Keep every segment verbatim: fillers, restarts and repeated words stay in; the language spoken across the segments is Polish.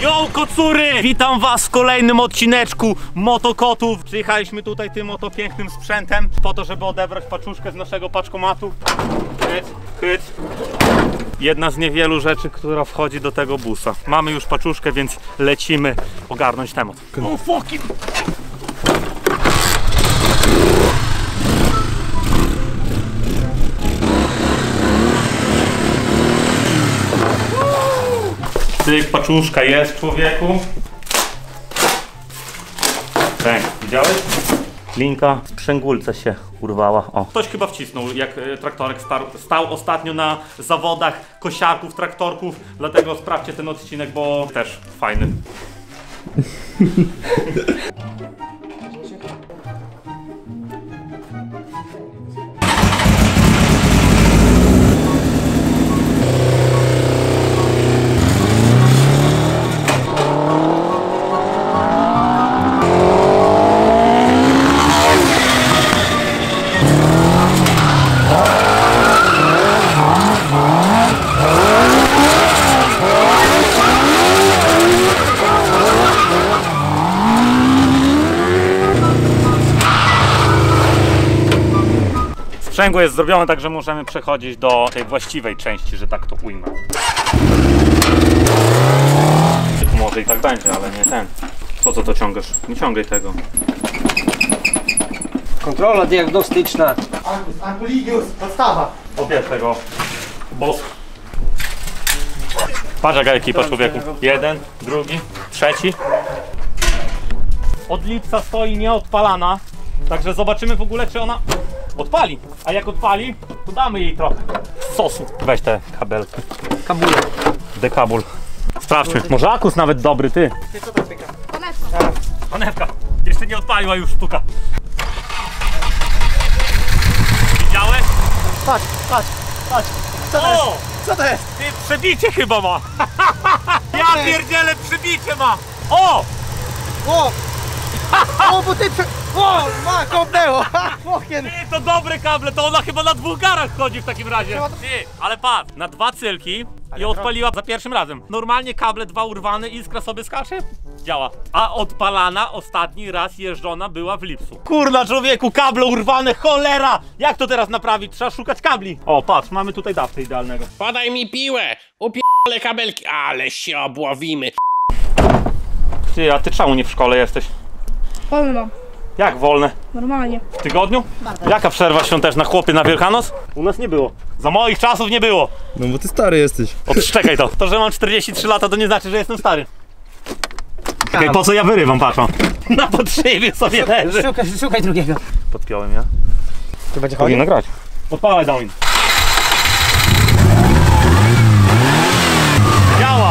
Yo, kocury! Witam was w kolejnym odcineczku Motokotów. Przyjechaliśmy tutaj tym oto pięknym sprzętem po to, żeby odebrać paczuszkę z naszego paczkomatu. Hyt, hyt. Jedna z niewielu rzeczy, która wchodzi do tego busa. Mamy już paczuszkę, więc lecimy ogarnąć temat. O fucking... Cyk, paczuszka jest, człowieku. Tak, widziałeś? Linka z przęgulca się urwała. O. Ktoś chyba wcisnął, jak traktorek stał, stał ostatnio na zawodach kosiarków, traktorków. Dlatego sprawdźcie ten odcinek, bo też fajny. Sprzęgło jest zrobione, także możemy przechodzić do tej właściwej części, że tak to ujmę. Może i tak będzie, ale nie ten. Po co to ciągasz? Nie ciągaj tego. Kontrola diagnostyczna. Anguligius, podstawa. Obierz tego. Boss. Patrz jaka ekipa, człowieku. Jeden, drugi, trzeci. Od lipca stoi nieodpalana. Także zobaczymy w ogóle, czy ona odpali. A jak odpali, to damy jej trochę sosu. Weź te kabelki. Kabule. Dekabul. Sprawdźmy. Może akus nawet dobry, ty. Co to pyka? Panewka. Panewka. Jeszcze nie odpaliła, już sztuka. Widziałeś? Patrz, patrz, patrz. Co to O! jest? Co to jest? Ty, przebicie chyba ma. Ja pierdzielę, przebicie ma. O! O! O, bo ty prze... O, ma, kopnęło! Okien. Ty, to dobre kable, to ona chyba na dwóch garach chodzi w takim razie. Ty, ale patrz, na dwa cylki i odpaliła za pierwszym razem. Normalnie kable dwa urwane, iskra sobie skacze, działa. A odpalana ostatni raz jeżdżona była w lipcu. Kurna, człowieku, kable urwane, cholera! Jak to teraz naprawić? Trzeba szukać kabli. O, patrz, mamy tutaj dawcę idealnego. Podaj mi piłę! Upierdolę kabelki, ale się obłowimy! Ty, a ty czemu nie w szkole jesteś? Wolno mam. Jak wolne? Normalnie. W tygodniu? Jaka przerwa świąteczna, chłopie, na Wielkanoc? U nas nie było. Za moich czasów nie było. No bo ty stary jesteś. Odszczekaj to. To, że mam czterdzieści trzy lata, to nie znaczy, że jestem stary. Okej, po co ja wyrywam, patrz. Na podszywie sobie leży. Szukaj, szukaj drugiego. Podpiąłem ja. Tu będzie Powinno chodzić? grać. Odpalaj, Dawin. Działa.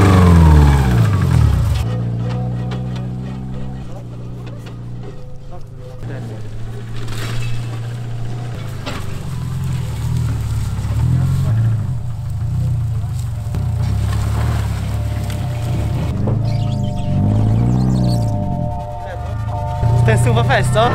Ten Suwa Fest, co?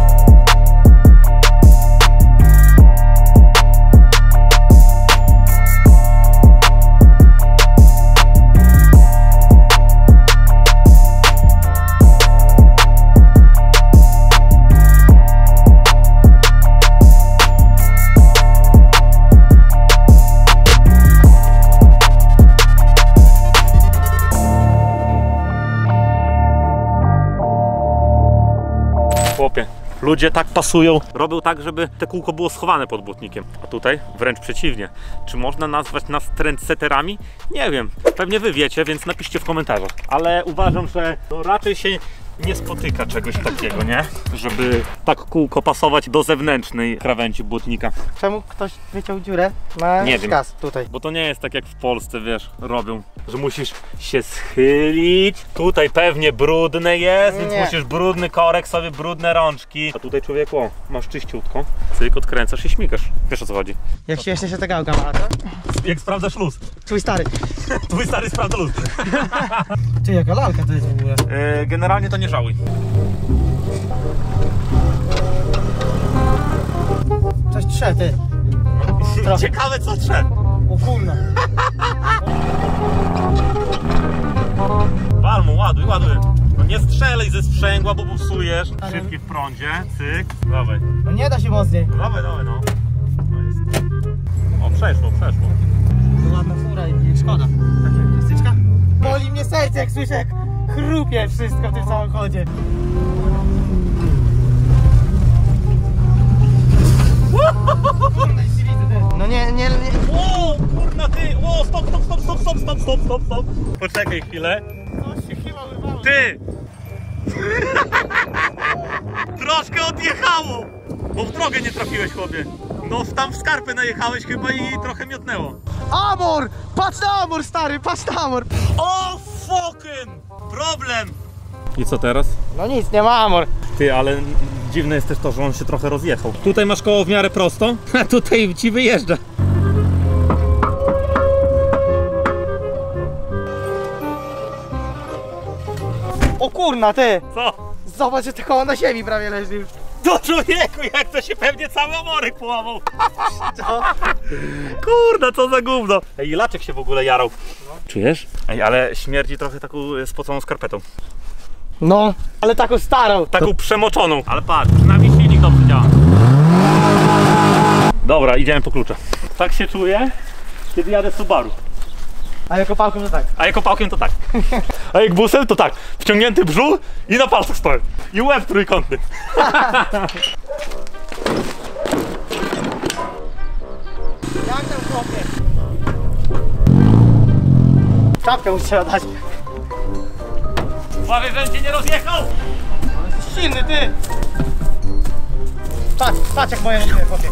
Chłopie, ludzie tak pasują, robią tak, żeby te kółko było schowane pod błotnikiem. A tutaj wręcz przeciwnie. Czy można nazwać nas trendsetterami? Nie wiem. Pewnie wy wiecie, więc napiszcie w komentarzach. Ale uważam, że no raczej się nie spotyka czegoś takiego, nie? Żeby tak kółko pasować do zewnętrznej krawędzi błotnika. Czemu ktoś wyciął dziurę na Nie wiem. gaz tutaj? Bo to nie jest tak jak w Polsce, wiesz, robią, że musisz się schylić. Tutaj pewnie brudne jest, więc Nie. musisz brudny korek, sobie brudne rączki. A tutaj, człowieku, o, masz czyściutko. Cyk, odkręcasz i śmigasz. Wiesz, o co chodzi. Jak się jeszcze się ta gałka ma, co? Jak sprawdzasz luz. Twój stary. Twój stary sprawdza luz. Ty, jaka lalka to jest w ogóle? Yy, generalnie to nie żałuj. Coś trze, ty. Trochę. Ciekawe co trze. O kurna. palmą, ładuj, ładuj. No nie strzelej ze sprzęgła, bo popsujesz. Szybki w prądzie, cyk. Dawaj. No nie da się mocniej. No dawaj, dawaj, no. No jest. O, przeszło, przeszło. To ładna fura i nie szkoda. Taka plastyczka. Boli mnie serce, jak słyszę, jak chrupie wszystko w tym samochodzie. No nie, nie, nie. O, kurna ty! O, stop, stop, stop, stop, stop, stop, stop, stop, stop. Poczekaj chwilę. Coś się chyba wywało. Ty! Troszkę odjechało! Bo w drogę nie trafiłeś, chłopie. No tam w skarpę najechałeś chyba i trochę miotnęło. Amor! Patrz na amor, stary, patrz na amor! O, fucking! Problem! I co teraz? No nic, nie ma amor. Ty, ale dziwne jest też to, że on się trochę rozjechał. Tutaj masz koło w miarę prosto, a tutaj ci wyjeżdża. O kurna, ty! Co? Zobacz, że to koło na ziemi prawie leży już. Do człowieku, jak to się pewnie cały omorek połamał. Co? Kurde, co za gówno. Ej, Laczek się w ogóle jarał. Czujesz? Ej, ale śmierdzi trochę taką spoconą skarpetą. No, ale taką starą. Taką przemoczoną. Ale patrz, przynajmniej silnik dobrze działa. Dobra, idziemy po klucze. Tak się czuję, kiedy jadę Subaru. A jako pałką to tak. A jako pałkiem to tak. A jak busem to tak. Wciągnięty brzuch i na palcach stoję. I łeb trójkątny. Jak tam chłopie? Czapkę mu trzeba dać. Uważaj, żebym cię nie rozjechał. Silny, ty! Patrz, patrz jak moje nogi, chłopie.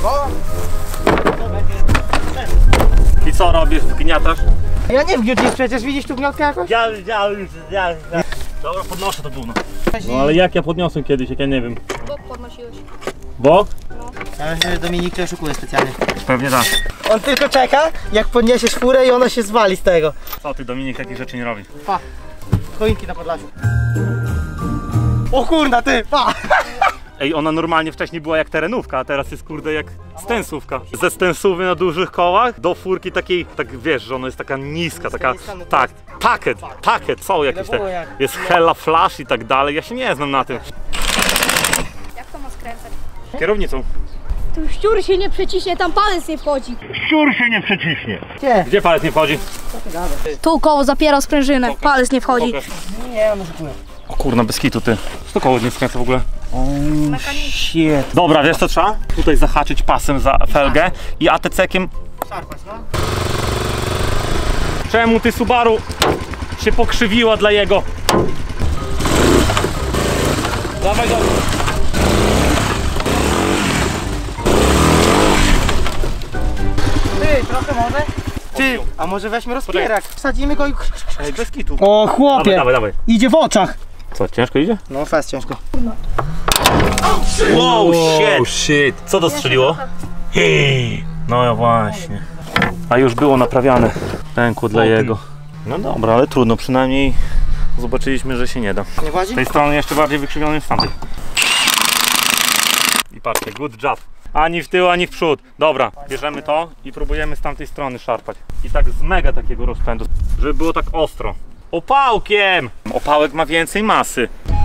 I co robisz? Wgniatasz? Ja nie wgniócisz przecież, widzisz tu gniotkę jakoś? Ja widziałem, ja, ja. Dobra, podnoszę to gówno. No ale jak ja podniosłem kiedyś, jak ja nie wiem. Bok podnosiłeś. Bok? Ja myślę, że Dominik to oszukuje specjalnie. Pewnie tak. On tylko czeka, jak podniesiesz furę i ona się zwali z tego. Co ty, Dominik, takich rzeczy nie robi? Pa. Choinki na Podlasiu. O kurna, ty, pa! Ej, ona normalnie wcześniej była jak terenówka, a teraz jest kurde jak stensówka. Ze stensówy na dużych kołach do furki takiej, tak wiesz, że ona jest taka niska, taka, tak, packet, packet, są jakieś te, jest hella flash i tak dalej, ja się nie znam na tym. Jak to ma skręcać? Kierownicą. Tu szczur się nie przeciśnie, tam palec nie wchodzi. Szczur się nie przeciśnie. Gdzie? Gdzie palec nie wchodzi? Tu koło zapiera sprężynę, palec nie wchodzi. Pokaż. Nie, on oszukuje. O kurna, bez kitu ty. Co to koło nie skręca w ogóle? Oh shit. Dobra, wiesz co trzeba? Tutaj zahaczyć pasem za felgę i A T C-kiem. Szarpać, no. Czemu ty Subaru się pokrzywiła dla jego? Dawaj, dawaj. Ty, trochę może? Ty, a może weźmy rozpierak? Wsadzimy go i... Ej, bez kitu. O chłopie! Dawaj, dawaj, dawaj. Idzie w oczach! Co, ciężko idzie? No fest ciężko. Wow, shit. shit. Co to strzeliło? Hej. No ja właśnie. A już było naprawiane. Pękło dla jego. No dobra, ale trudno, przynajmniej zobaczyliśmy, że się nie da. Nie włazi? Z tej strony jeszcze bardziej wykrzywiony niż z tamtej. I patrzcie, good job. Ani w tył, ani w przód. Dobra, bierzemy to i próbujemy z tamtej strony szarpać. I tak z mega takiego rozpędu, żeby było tak ostro. Opałkiem! Opałek ma więcej masy.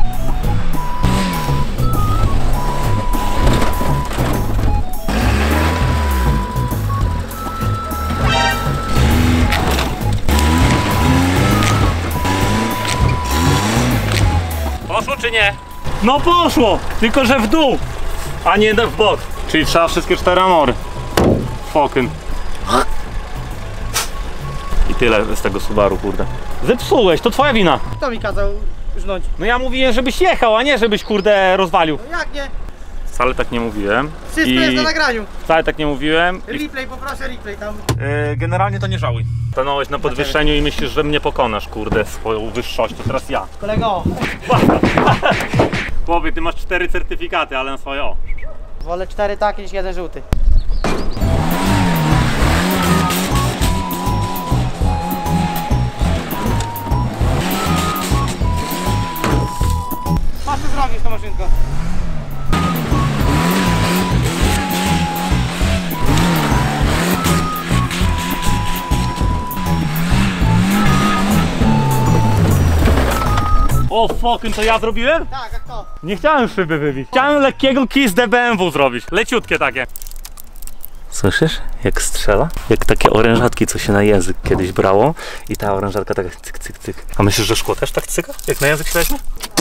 Poszło czy nie? No poszło! Tylko że w dół, a nie w bok. Czyli trzeba wszystkie cztery amory. Fucking. I tyle z tego Subaru, kurde. Zepsułeś, to twoja wina. Kto mi kazał żnąć? No ja mówiłem, żebyś jechał, a nie żebyś, kurde, rozwalił. No jak nie? Wcale tak nie mówiłem. Wszystko I jest na nagraniu. wcale tak nie mówiłem. I Replay, poproszę replay tam. Yy, generalnie to nie żałuj. Stanąłeś na podwyższeniu i myślisz, że mnie pokonasz, kurde, swoją wyższością. Teraz ja. Kolego, Chłopie, ty masz cztery certyfikaty, ale na swoje o. wolę cztery takie niż jeden żółty. Patrz co zrobisz tą maszynką. O, fucking, to ja zrobiłem? Tak, jak to? Nie chciałem szyby wybić. Chciałem lekkiego kiss the B M W zrobić. Leciutkie takie. Słyszysz? Jak strzela? Jak takie orężatki, co się na język kiedyś brało. I ta orężatka tak cyk, cyk, cyk. A myślisz, że szkło też tak cyka? Jak na język się weźmie?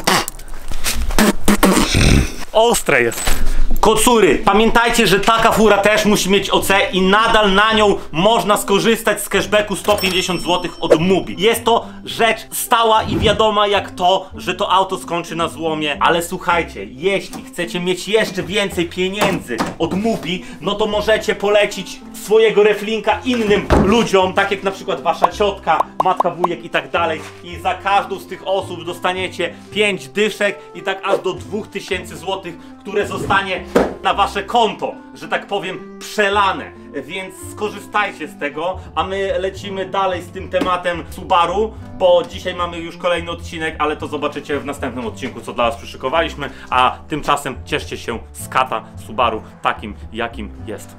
Ostre jest. Kocury, pamiętajcie, że taka fura też musi mieć O C i nadal na nią można skorzystać z cashbacku sto pięćdziesiąt złotych od Mubi. Jest to rzecz stała i wiadoma jak to, że to auto skończy na złomie. Ale słuchajcie, jeśli chcecie mieć jeszcze więcej pieniędzy od Mubi, no to możecie polecić swojego reflinka innym ludziom, tak jak na przykład wasza ciotka, matka, wujek i tak dalej. I za każdą z tych osób dostaniecie pięć dyszek i tak aż do dwóch tysięcy złotych, które zostanie na wasze konto, że tak powiem, przelane. Więc skorzystajcie z tego, a my lecimy dalej z tym tematem Subaru, bo dzisiaj mamy już kolejny odcinek, ale to zobaczycie w następnym odcinku, co dla was przyszykowaliśmy, a tymczasem cieszcie się z kata Subaru takim, jakim jest.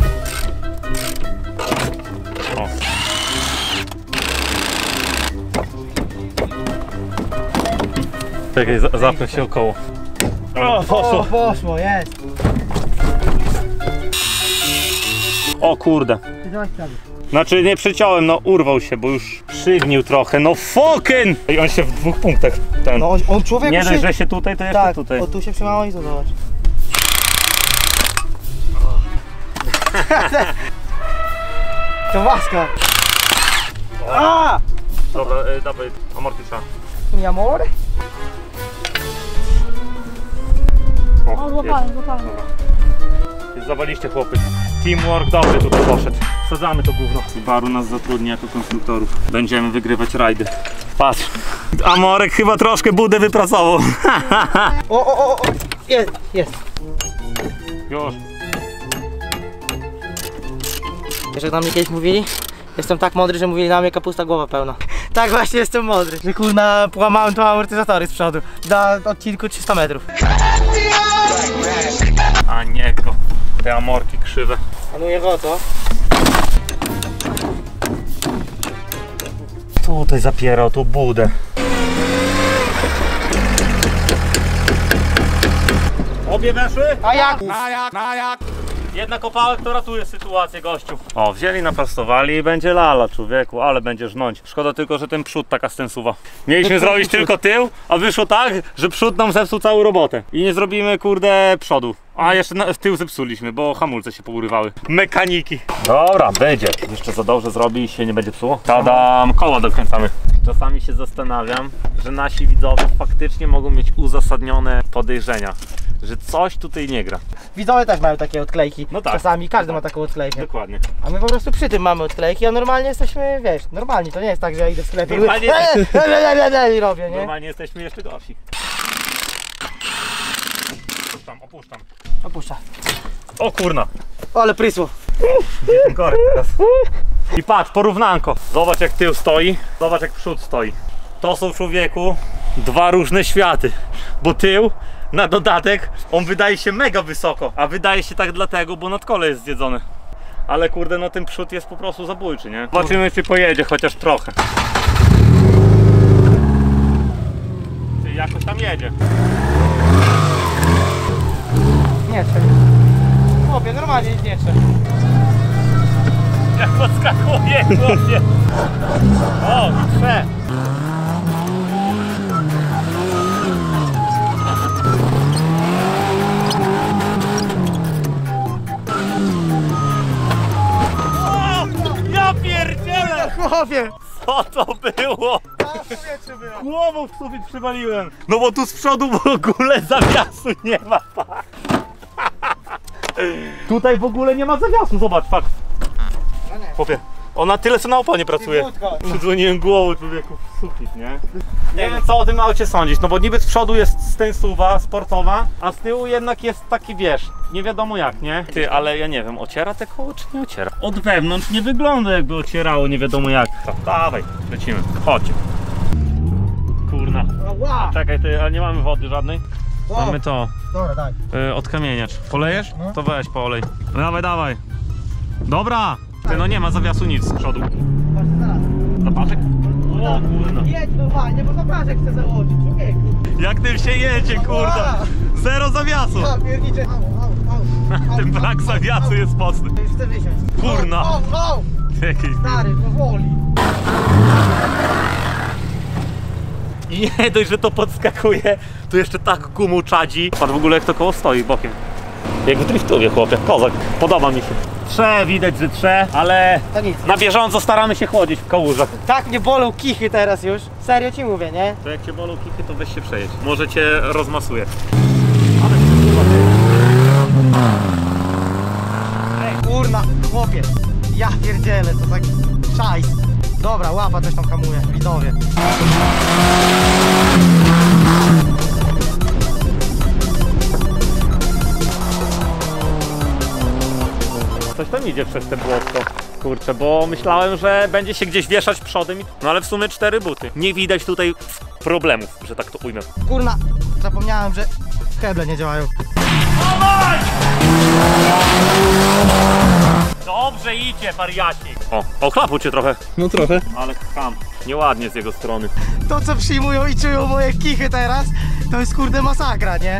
O. Czekaj, zapnę się około. O, poszło. O, poszło, jest. O kurde. Znaczy nie przeciąłem, no urwał się, bo już przygnił trochę, no fucking! I on się w dwóch punktach ten... No on, on człowiek nie się... dość, że się tutaj, to jeszcze tak, tutaj. o tu się przymało i tu zobacz. To łaska. A! Dobra, y, dawaj, amortyza. Mi amor? O, O, złapałem, złapałem. zawaliście chłopy. Teamwork dobry tutaj poszedł. Wsadzamy to gówno. Subaru nas zatrudnia jako konstruktorów. Będziemy wygrywać rajdy. Patrz. Amorek chyba troszkę budę wypracował. O, o, o, o! Jest, jest. Już. Wiesz jak na mnie kiedyś mówili? Jestem tak mądry, że mówili na mnie kapusta głowa pełna. Tak właśnie jestem mądry. Że kurna połamałem to amortyzatory z przodu. Na odcinku trzysta metrów. A nie go. Te amorki krzywe. Panuję go to. Tutaj zapierał tą budę. Obie weszły? A jak? Jedna kopałek to ratuje sytuację, gościu. O, wzięli, naprostowali i będzie lala, człowieku, ale będzie żnąć. Szkoda tylko, że ten przód taka stęsuwa. Mieliśmy zrobić tylko tył, a wyszło tak, że przód nam zepsuł całą robotę. I nie zrobimy, kurde, przodu. A jeszcze na, w tył zepsuliśmy, bo hamulce się pourywały. Mekaniki. Dobra, będzie. Jeszcze za dobrze zrobi i się nie będzie psuło. Tadam, koła dokręcamy. Czasami się zastanawiam, że nasi widzowie faktycznie mogą mieć uzasadnione podejrzenia, że coś tutaj nie gra. Widzowie też mają takie odklejki. No tak. Czasami każdy ma taką odklejkę. Dokładnie. A my po prostu przy tym mamy odklejki, a normalnie jesteśmy, wiesz, normalni. To nie jest tak, że ja idę w sklepie Normalnie- i robię, nie? Normalnie jesteśmy jeszcze gorsi. Opuszczam, opuszczam. Opuszcza. O kurna, Ale prysło. gdzie ten korek teraz? I patrz, porównanko. Zobacz jak tył stoi, zobacz jak przód stoi. To są, człowieku, dwa różne światy. Bo tył, na dodatek, on wydaje się mega wysoko. A wydaje się tak dlatego, bo nadkole jest zjedzone. Ale kurde, no ten przód jest po prostu zabójczy, nie? Zobaczymy, czy pojedzie chociaż trochę. Ty, jakoś tam jedzie. Nie trzeba. Chłopie, normalnie nic nie trzeba. Jak podskakuje, chłopie. O, i trze. O, ja pierdzielę! Chłopie! Co to było? Głową w sufit przywaliłem. No bo tu z przodu w ogóle zawiasu nie ma. Tutaj w ogóle nie ma zawiasu, zobacz, fakt. Chłopie, ona tyle co na oponie pracuje. Przydzwoniłem głową, człowieku, w sufit, nie? Nie wiem co o tym aucie sądzić, no bo niby z przodu jest stęsuwa, sportowa, a z tyłu jednak jest taki, wiesz, nie wiadomo jak, nie? Ty, ale ja nie wiem, ociera te koło czy nie ociera? Od wewnątrz nie wygląda jakby ocierało, nie wiadomo jak. To, dawaj, lecimy, chodź. Kurna. Ła! Czekaj, ty, ale nie mamy wody żadnej. O, Mamy to, dobra, daj. y, odkamieniacz. Polejesz? No. To weź, polej. No dawaj, dawaj. Dobra! Ty, no nie ma zawiasu nic z przodu. Patrz zaraz. Zapaczek? O kurna. Jedź normalnie, bo zapaszek chcę założyć, człowieku. Jak tym się jedzie, kurda. Zero zawiasu. Ja pierniczę. Au, au, au. Ten brak zawiasu jest mocny. Już chcę wysiąść. Kurna. Au, au. Jakiej- Stary, powoli. I nie dość, że to podskakuje, to jeszcze tak gumą czadzi. Patrz w ogóle jak to koło stoi bokiem. Jak w driftowie, chłopie, kozak. Podoba mi się. Trze, widać, że trze, ale To nic. na bieżąco staramy się chłodzić w kałużach. Tak mnie bolą kichy teraz już. Serio ci mówię, nie? To jak cię bolą kichy, to weź się przejedź. Może cię rozmasuje. Ej, kurna, chłopie. Ja pierdzielę, to tak szajs. Dobra, łapa coś tam hamuje, widzowie. Coś tam idzie przez te błotko. Kurczę, bo myślałem, że będzie się gdzieś wieszać przodem, i- no ale w sumie cztery buty. Nie widać tutaj problemów, że tak to ujmę. Kurna, zapomniałem, że heble nie działają. Dobrze idzie, wariaci. O, oklapuł cię trochę. No trochę. Ale ham, nieładnie z jego strony. To co przyjmują i czują moje kichy teraz, to jest kurde masakra, nie?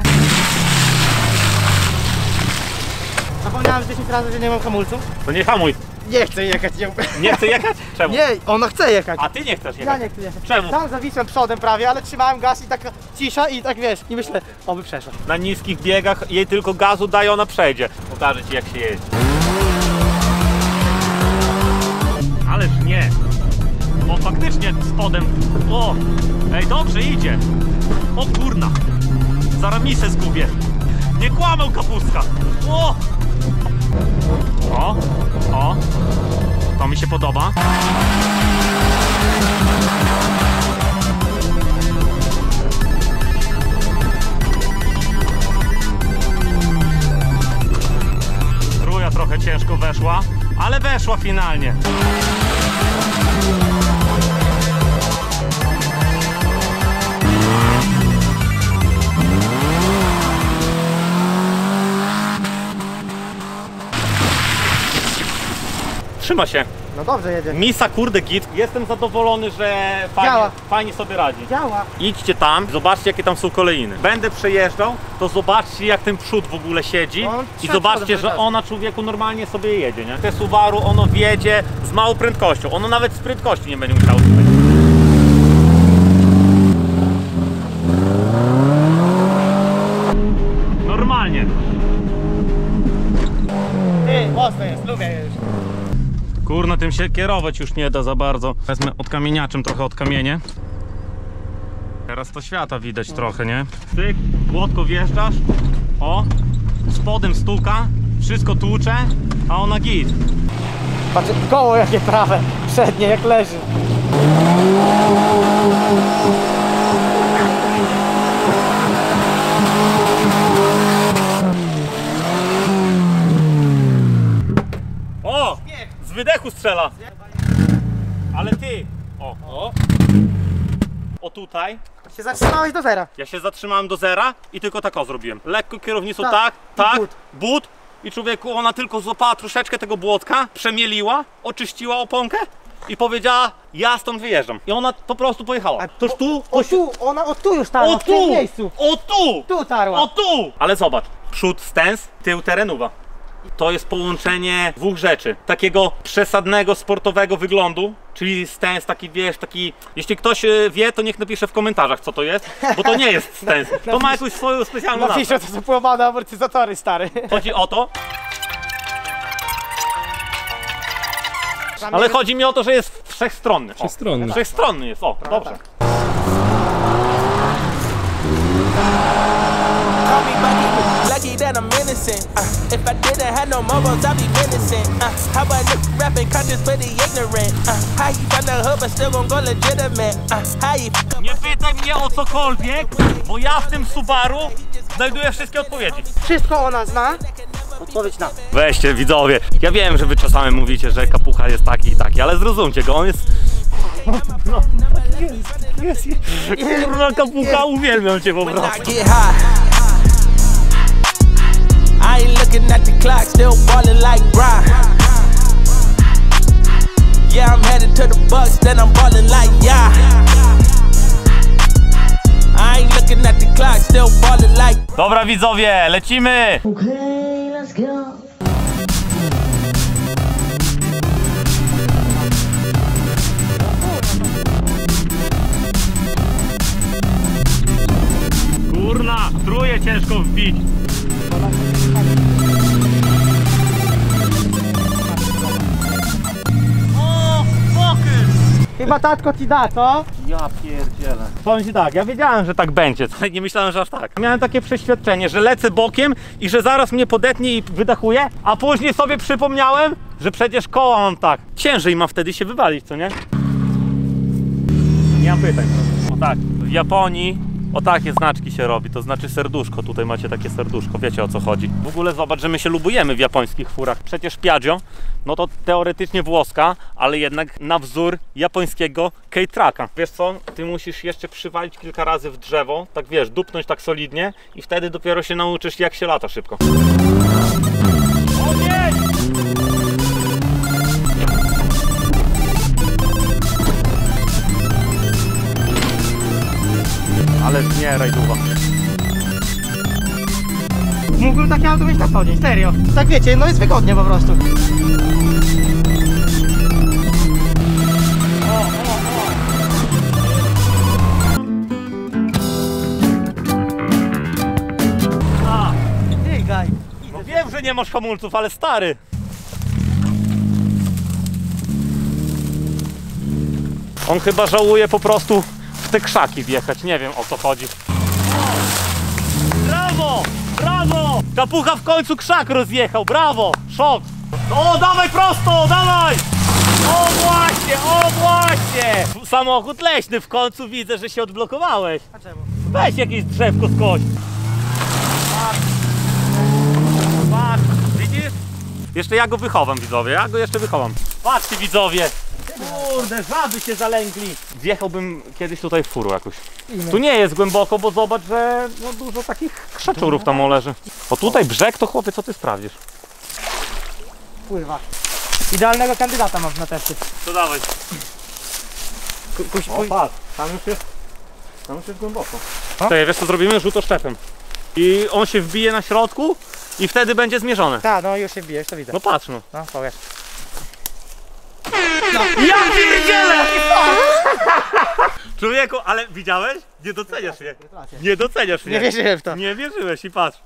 Zapomniałem dziesięć razy, że nie mam hamulców. To nie hamuj. Nie chcę jechać, nie. Nie chce jechać? Czemu? Nie, ona chce jechać. A ty nie chcesz Ja jechać? nie chcę jechać. Czemu? Tam zawisłem przodem prawie, ale trzymałem gaz i taka cisza i tak wiesz, i myślę, oby przeszła. Na niskich biegach jej tylko gazu daje, ona przejdzie. Pokażę ci jak się jeździ. Ależ nie. O, faktycznie spodem. O, ej, dobrze idzie. O kurna. Zaraz misę zgubię. Nie kłamał kapustka. O! O, o. To mi się podoba. Ruja trochę ciężko weszła, ale weszła finalnie. Trzyma się. No dobrze jedzie. Misa kurde git. Jestem zadowolony, że fajnie, Działa. fajnie sobie radzi. Działa. Idźcie tam, zobaczcie jakie tam są kolejny. Będę przejeżdżał, to zobaczcie jak ten przód w ogóle siedzi On i trzeba zobaczcie, przodem że jechać. ona człowieku normalnie sobie jedzie, nie? Te Subaru ono wiedzie z małą prędkością, ono nawet z prędkości nie będzie musiało tutaj. Normalnie. Ty, mocno jest, lubię je już. Kurna, tym się kierować już nie da za bardzo. Wezmę odkamieniaczem trochę od kamienie. Teraz to świata widać trochę, nie? Ty, płotko wjeżdżasz, o, spodem stuka, wszystko tłucze, a ona git. Patrz, koło jakie prawe, przednie, jak leży. O, z wydechu strzela. Ale ty, o, o, o tutaj. Się zatrzymałeś do zera. Ja się zatrzymałem do zera i tylko tak o zrobiłem. Lekko kierownicą Tak, tak, i tak, but. but. I człowieku, ona tylko złapała troszeczkę tego błotka, przemieliła, oczyściła oponkę i powiedziała, ja stąd wyjeżdżam. I ona po prostu pojechała. Toż tu, O tu, ona o tu już tarła, o w tym tu, miejscu. o tu, Tu tarła. o tu. Ale zobacz, przód stens, tył terenuwa. To jest połączenie dwóch rzeczy. Takiego przesadnego, sportowego wyglądu, czyli stens taki, wiesz, taki... Jeśli ktoś e, wie, to niech napisze w komentarzach, co to jest, bo to nie jest stens. To ma jakąś swoją specjalną nazwę. Napiszę, to są połamane amortyzatory, stary. Chodzi o to, ale chodzi mi o to, że jest wszechstronny. O, Wszechstronny. Wszechstronny jest, o, dobrze. Call me Bucky, lucky that I'm innocent. Uh, if I didn't have no morals, I'd be menacing. Uh, how about niggas rapping conscious but he ignorant? Uh, how you from the hood but still gon' go legitimate? Uh, how you fuck up Nie pytaj mnie o cokolwiek, bo ja w tym Subaru znajduję wszystkie odpowiedzi. Wszystko ona zna. Odpowiedź na. Weźcie widzowie, ja wiem, że wy czasami mówicie, że kapucha jest taki i taki, ale zrozumcie go, on jest... No, jest, jest, kurwa kapucha, uwielbiam cię po when prostu. I get high? I ain't looking at the clock, still ballin' like Bron. Yeah, I'm headed to the Bucks, then I'm ballin' like yeah. I ain't looking at the clock, still ballin' like. Dobra widzowie, lecimy! Okay, let's go. Kurna, truje ciężko wbić. O, fokus! Chyba tatko ci da, co? Ja pierdzielę. Powiem ci tak, ja wiedziałem, że tak będzie, nie myślałem, że aż tak. Miałem takie przeświadczenie, że lecę bokiem i że zaraz mnie podetnie i wydachuje, a później sobie przypomniałem, że przecież koła mam tak. Ciężej ma wtedy się wywalić, co nie? Nie mam pytań. O tak, w Japonii o takie znaczki się robi, to znaczy serduszko. Tutaj macie takie serduszko, wiecie o co chodzi. W ogóle zobacz, że my się lubujemy w japońskich furach. Przecież Piaggio, no to teoretycznie włoska, ale jednak na wzór japońskiego K-Trucka. Wiesz co, ty musisz jeszcze przywalić kilka razy w drzewo, tak wiesz, dupnąć tak solidnie i wtedy dopiero się nauczysz, jak się lata szybko. Ogień! Ale nie, rajduwa. Mógłbym takie auto mieć na co dzień, serio. Tak wiecie, no jest wygodnie po prostu. A, Biegaj. no wiem, że nie masz hamulców, ale stary. On chyba żałuje po prostu w te krzaki wjechać, nie wiem o co chodzi. Brawo! Brawo! Kapucha w końcu krzak rozjechał, brawo! Szok! O, dawaj prosto, dawaj! O właśnie, o właśnie! Samochód leśny, w końcu widzę, że się odblokowałeś. A czemu? Weź jakieś drzewko skoś. Patrz. Patrz, widzisz? Jeszcze ja go wychowam, widzowie, ja go jeszcze wychowam. Patrzcie, widzowie! Kurde, żaby się zalękli. Wjechałbym kiedyś tutaj w furu jakoś. Tu nie jest głęboko, bo zobacz, że no dużo takich krzaczurów tam leży. O tutaj brzeg, to chłopie, co ty sprawdzisz? Pływa. Idealnego kandydata mam na testy. To dawaj. Ku, kuś, O, kuś. patrz, tam już jest, tam już jest głęboko. Tutaj, wiesz co zrobimy? Rzut oszczepem. I on się wbije na środku i wtedy będzie zmierzone. Tak, no już się bijesz, to widzę. No patrz no. No, powiesz. Ja pierdzielę! Człowieku, ale widziałeś? Nie doceniasz mnie. Nie doceniasz mnie. Nie wierzyłem w to. Nie wierzyłeś i patrz.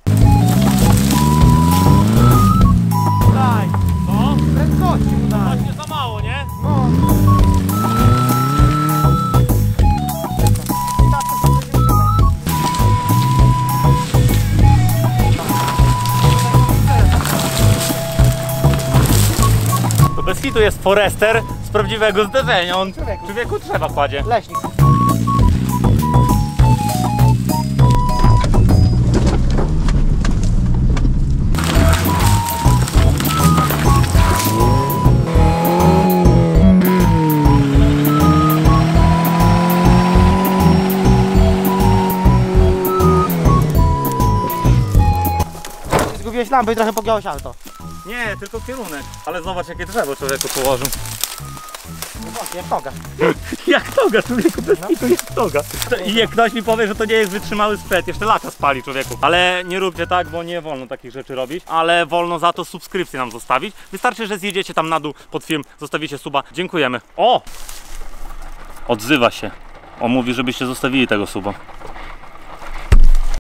Daj. No, Prędkości mu daj. właśnie za mało, nie? No. To bez hitu jest Forester z prawdziwego zderzenia. On człowieku drzewa kładzie. Leśnik. Zgubiłeś lampę i trochę pogiąłeś auto. Nie, tylko kierunek. Ale zobacz jakie drzewo człowieku położył. Jak toga. Jak toga, człowieku, bez hitu jest toga. I jak ktoś mi powie, że to nie jest wytrzymały sprzęt, jeszcze lata spali człowieku. Ale nie róbcie tak, bo nie wolno takich rzeczy robić. Ale wolno za to subskrypcję nam zostawić. Wystarczy, że zjedziecie tam na dół pod film, zostawicie suba. Dziękujemy. O! Odzywa się. On mówi, żebyście zostawili tego suba.